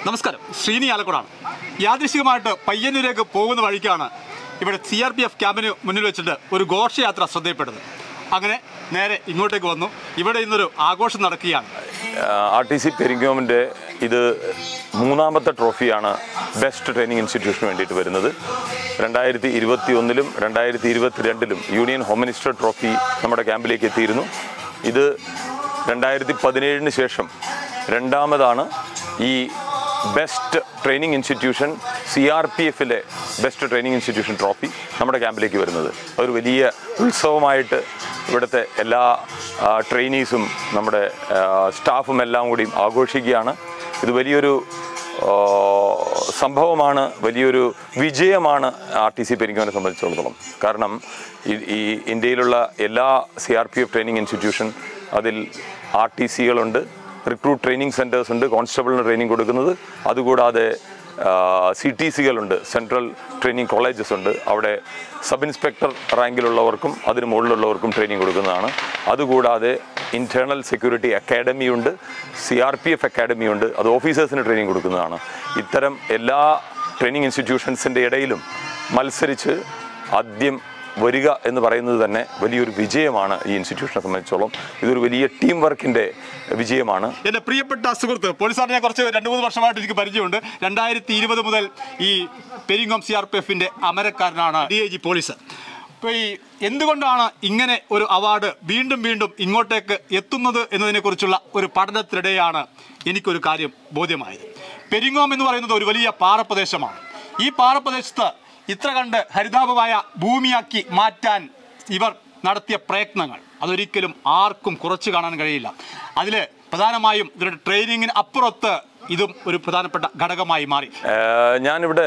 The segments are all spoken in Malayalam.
നമസ്കാരം, ശ്രീനി ആലക്കോടാണ്. യാദൃശ്ചികമായിട്ട് പയ്യന്നൂരേക്ക് പോകുന്ന വഴിക്കാണ് ഇവിടെ CRPF ക്യാമ്പിന് മുന്നിൽ വെച്ചിട്ട് ഒരു ഘോഷയാത്ര ശ്രദ്ധയിൽപ്പെട്ടത്. അങ്ങനെ നേരെ ഇങ്ങോട്ടേക്ക് വന്നു. ഇവിടെ ഇന്നൊരു ആഘോഷം നടക്കുകയാണ്. RTC പെരിങ്ങോമിൻ്റെ ഇത് മൂന്നാമത്തെ ട്രോഫിയാണ് ബെസ്റ്റ് ട്രെയിനിങ് ഇൻസ്റ്റിറ്റ്യൂഷന് വേണ്ടിയിട്ട് വരുന്നത്. 2021-ലും 2022-ലും യൂണിയൻ ഹോം മിനിസ്റ്റർ ട്രോഫി നമ്മുടെ ക്യാമ്പിലേക്ക് എത്തിയിരുന്നു. ഇത് 2017-ന് ശേഷം രണ്ടാമതാണ് ഈ ബെസ്റ്റ് ട്രെയിനിങ് ഇൻസ്റ്റിറ്റ്യൂഷൻ CRPF-ലെ ബെസ്റ്റ് ട്രെയിനിങ് ഇൻസ്റ്റിറ്റ്യൂഷൻ ട്രോഫി നമ്മുടെ ക്യാമ്പിലേക്ക് വരുന്നത്. അതൊരു വലിയ ഉത്സവമായിട്ട് ഇവിടുത്തെ എല്ലാ ട്രെയിനീസും നമ്മുടെ സ്റ്റാഫും എല്ലാം കൂടി ആഘോഷിക്കുകയാണ്. ഇത് വലിയൊരു സംഭവമാണ്, വലിയൊരു വിജയമാണ് RTC പെരിങ്ങോമിനെ സംബന്ധിച്ചിടത്തോളം. കാരണം ഈ ഇന്ത്യയിലുള്ള എല്ലാ CRPF ട്രെയിനിങ് ഇൻസ്റ്റിറ്റ്യൂഷൻ അതിൽ RTCകളുണ്ട്, റിക്രൂട്ട് ട്രെയിനിങ് സെൻറ്റേഴ്സ് ഉണ്ട്, കോൺസ്റ്റബിളിന് ട്രെയിനിങ് കൊടുക്കുന്നത്. അതുകൂടാതെ CTCകളുണ്ട്, സെൻട്രൽ ട്രെയിനിങ് കോളേജസ് ഉണ്ട്. അവിടെ സബ് ഇൻസ്പെക്ടർ റാങ്കിലുള്ളവർക്കും അതിന് മുകളിലുള്ളവർക്കും ട്രെയിനിങ് കൊടുക്കുന്നതാണ്. അതുകൂടാതെ ഇൻറ്റേർണൽ സെക്യൂരിറ്റി അക്കാഡമി ഉണ്ട്, CRPF അക്കാഡമി ഉണ്ട്, അത് ഓഫീസേഴ്സിന് ട്രെയിനിങ് കൊടുക്കുന്നതാണ്. ഇത്തരം എല്ലാ ട്രെയിനിങ് ഇൻസ്റ്റിറ്റ്യൂഷൻസിൻ്റെ ഇടയിലും മത്സരിച്ച് ആദ്യം വരിക എന്ന് പറയുന്നത് തന്നെ വലിയൊരു വിജയമാണ് ഈ ഇൻസ്റ്റിറ്റ്യൂഷനെ സംബന്ധിച്ചോളം. ഇതൊരു വലിയ ടീം വർക്കിൻ്റെ വിജയമാണ്. എൻ്റെ പ്രിയപ്പെട്ട സുഹൃത്ത് പോലീസാറിനെ കുറച്ച് 2-3 വർഷമായിട്ട് എനിക്ക് പരിചയമുണ്ട്. 2020 മുതൽ ഈ പെരിങ്ങോം CRPF-ന്റെ അമരക്കാരനാണ് DIG പോലീസ്. അപ്പോൾ ഈ എന്തുകൊണ്ടാണ് ഇങ്ങനെ ഒരു അവാർഡ് വീണ്ടും വീണ്ടും ഇങ്ങോട്ടേക്ക് എത്തുന്നത് എന്നതിനെക്കുറിച്ചുള്ള ഒരു പഠനത്തിനിടെയാണ് എനിക്കൊരു കാര്യം ബോധ്യമായത്. പെരിങ്ങോം എന്ന് പറയുന്നത് ഒരു വലിയ പാറപ്രദേശമാണ്. ഈ പാറപ്രദേശത്ത് ഇത്ര കണ്ട് ഹരിതാപമായ ഭൂമിയാക്കി മാറ്റാൻ ഇവർ നടത്തിയ പ്രയത്നങ്ങൾ അതൊരിക്കലും ആർക്കും കുറച്ച് കാണാൻ കഴിയില്ല. അതിൽ പ്രധാനമായും ഇവരുടെ ട്രെയിനിങ്ങിന് അപ്പുറത്ത് ഇതും ഒരു പ്രധാനപ്പെട്ട ഘടകമായി മാറി. ഞാനിവിടെ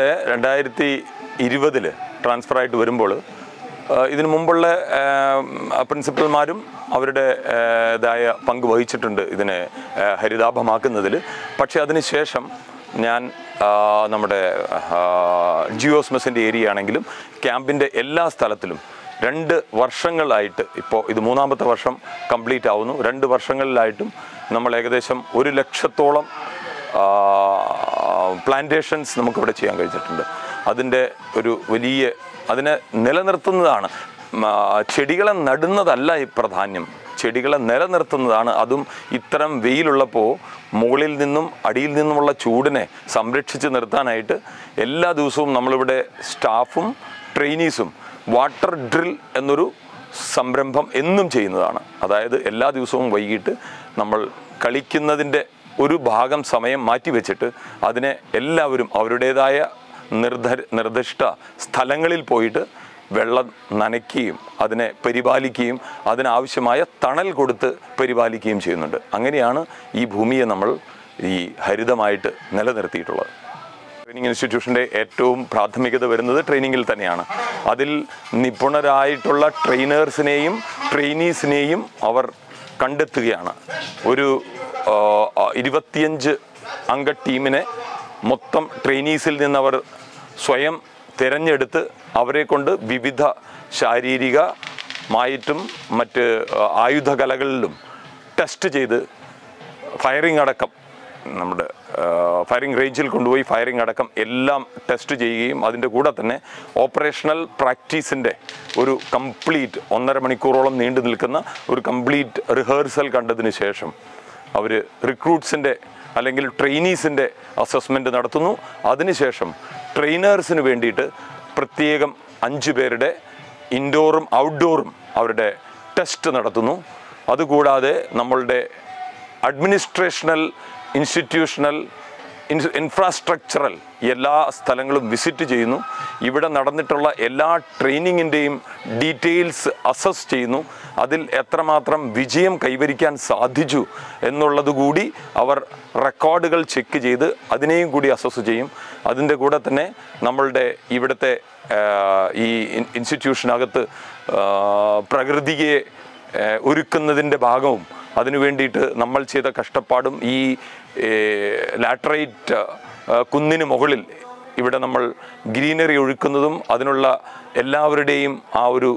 2020 ട്രാൻസ്ഫറായിട്ട് വരുമ്പോൾ ഇതിനു മുമ്പുള്ള പ്രിൻസിപ്പൽമാരും അവരുടേതായ പങ്ക് വഹിച്ചിട്ടുണ്ട് ഇതിനെ ഹരിതാഭമാക്കുന്നതിൽ. പക്ഷേ അതിനുശേഷം ഞാൻ നമ്മുടെ ജിയോസ്മസിൻ്റെ ഏരിയ ആണെങ്കിലും ക്യാമ്പിൻ്റെ എല്ലാ സ്ഥലത്തിലും 2 വർഷങ്ങളായിട്ട്, ഇപ്പോൾ ഇത് 3-ാമത്തെ വർഷം കംപ്ലീറ്റ് ആവുന്നു, 2 വർഷങ്ങളിലായിട്ടും നമ്മൾ ഏകദേശം 1 ലക്ഷത്തോളം പ്ലാന്റേഷൻസ് നമുക്കിവിടെ ചെയ്യാൻ കഴിഞ്ഞിട്ടുണ്ട്. അതിൻ്റെ ഒരു വലിയ അതിനെ നിലനിർത്തുന്നതാണ്. ചെടികളെ നടുന്നതല്ല ഈ പ്രാധാന്യം, ചെടികളെ നിലനിർത്തുന്നതാണ്. അതും ഇത്തരം വെയിലുള്ളപ്പോൾ മുകളിൽ നിന്നും അടിയിൽ നിന്നുമുള്ള ചൂടിനെ സംരക്ഷിച്ച് നിർത്താനായിട്ട് എല്ലാ ദിവസവും നമ്മളിവിടെ സ്റ്റാഫും ട്രെയിനീസും വാട്ടർ ഡ്രിൽ എന്നൊരു സംരംഭം എന്നും ചെയ്യുന്നതാണ്. അതായത് എല്ലാ ദിവസവും വൈകിട്ട് നമ്മൾ കളിക്കുന്നതിൻ്റെ ഒരു ഭാഗം സമയം മാറ്റിവെച്ചിട്ട് അതിനെ എല്ലാവരും അവരുടേതായ നിർദ്ദിഷ്ട സ്ഥലങ്ങളിൽ പോയിട്ട് വെള്ളം നനയ്ക്കുകയും അതിനെ പരിപാലിക്കുകയും അതിനാവശ്യമായ തണൽ കൊടുത്ത് പരിപാലിക്കുകയും ചെയ്യുന്നുണ്ട്. അങ്ങനെയാണ് ഈ ഭൂമിയെ നമ്മൾ ഈ ഹരിതമായിട്ട് നിലനിർത്തിയിട്ടുള്ളത്. ട്രെയിനിങ് ഇൻസ്റ്റിറ്റ്യൂഷൻ്റെ ഏറ്റവും പ്രാഥമികത വരുന്നത് ട്രെയിനിങ്ങിൽ തന്നെയാണ്. അതിൽ നിപുണരായിട്ടുള്ള ട്രെയിനേഴ്സിനെയും ട്രെയിനീസിനെയും അവർ കണ്ടെത്തുകയാണ്. ഒരു 25 അംഗ ടീമിനെ മൊത്തം ട്രെയിനീസിൽ നിന്നവർ സ്വയം തിരഞ്ഞെടുത്ത് അവരെ കൊണ്ട് വിവിധ ശാരീരികമായിട്ടും മറ്റ് ആയുധകലകളിലും ടെസ്റ്റ് ചെയ്ത് ഫയറിംഗ് അടക്കം നമ്മുടെ ഫയറിംഗ് റേഞ്ചിൽ കൊണ്ടുപോയി ഫയറിംഗ് അടക്കം എല്ലാം ടെസ്റ്റ് ചെയ്യുകയും അതിൻ്റെ കൂടെ തന്നെ ഓപ്പറേഷണൽ പ്രാക്ടീസിൻ്റെ ഒരു കംപ്ലീറ്റ് 1.5 മണിക്കൂറോളം നീണ്ടു നിൽക്കുന്ന ഒരു കംപ്ലീറ്റ് റിഹേഴ്സൽ കണ്ടതിന് ശേഷം അവർ റിക്രൂട്ട്സിൻ്റെ അല്ലെങ്കിൽ ട്രെയിനീസിൻ്റെ അസസ്മെൻറ്റ് നടത്തുന്നു. അതിനുശേഷം ട്രെയിനേഴ്സിന് വേണ്ടിയിട്ട് പ്രത്യേകം 5 പേരുടെ ഇൻഡോറും ഔട്ട്ഡോറും അവരുടെ ടെസ്റ്റ് നടത്തുന്നു. അതുകൂടാതെ നമ്മളുടെ അഡ്മിനിസ്ട്രേഷണൽ ഇൻസ്റ്റിറ്റ്യൂഷണൽ ഇൻഫ്രാസ്ട്രക്ചറൽ എല്ലാ സ്ഥലങ്ങളും വിസിറ്റ് ചെയ്യുന്നു. ഇവിടെ നടന്നിട്ടുള്ള എല്ലാ ട്രെയിനിങ്ങിൻ്റെയും ഡീറ്റെയിൽസ് അസസ് ചെയ്യുന്നു. അതിൽ എത്രമാത്രം വിജയം കൈവരിക്കാൻ സാധിച്ചു എന്നുള്ളതുകൂടി അവർ റെക്കോർഡുകൾ ചെക്ക് ചെയ്ത് അതിനെയും കൂടി അസസ് ചെയ്യും. അതിൻ്റെ കൂടെ തന്നെ നമ്മളുടെ ഇവിടുത്തെ ഈ ഇൻസ്റ്റിറ്റ്യൂഷനകത്ത് പ്രകൃതിയെ ഒരുക്കുന്നതിൻ്റെ ഭാഗവും അതിനു വേണ്ടിയിട്ട് നമ്മൾ ചെയ്ത കഷ്ടപ്പാടും ഈ ലാറ്ററൈറ്റ് കുന്നിന് മുകളിൽ ഇവിടെ നമ്മൾ ഗ്രീനറി ഒഴുക്കുന്നതും അതിനുള്ള എല്ലാവരുടെയും ആ ഒരു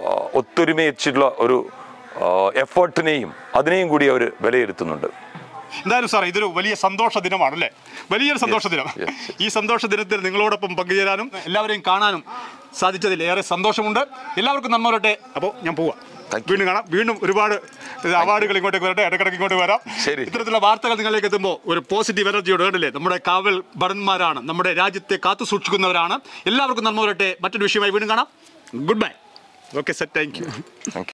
ഒത്തൊരുമയുള്ള ഒരു എഫേർട്ടിനെയും അതിനെയും കൂടി അവർ വിലയിരുത്തുന്നുണ്ട്. എന്തായാലും സാർ ഇതൊരു വലിയ സന്തോഷ ദിനമാണ് അല്ലേ? വലിയൊരു സന്തോഷ ദിനം. ഈ സന്തോഷ ദിനത്തിൽ നിങ്ങളോടൊപ്പം പങ്കുചേരാനും എല്ലാവരെയും കാണാനും സാധിച്ചതിൽ ഏറെ സന്തോഷമുണ്ട്. എല്ലാവർക്കും നന്മ വരട്ടെ. അപ്പോൾ ഞാൻ പോവാം. വീണ്ടും കാണാം. വീണ്ടും ഒരുപാട് അവാർഡുകൾ ഇങ്ങോട്ടേക്ക് വരട്ടെ. ഇടയ്ക്കിടയ്ക്ക് ഇങ്ങോട്ട് വരാം. ഇത്തരത്തിലുള്ള വാർത്തകൾ നിങ്ങളിലേക്ക് എത്തുമ്പോൾ ഒരു പോസിറ്റീവ് എനർജിയോട് കണ്ടില്ലേ? നമ്മുടെ കാവൽ ഭടന്മാരാണ്, നമ്മുടെ രാജ്യത്തെ കാത്തു സൂക്ഷിക്കുന്നവരാണ്. എല്ലാവർക്കും നന്മ വരട്ടെ. മറ്റൊരു വിഷയമായി വീണ്ടും കാണാം. Goodbye. Okay sir, thank U.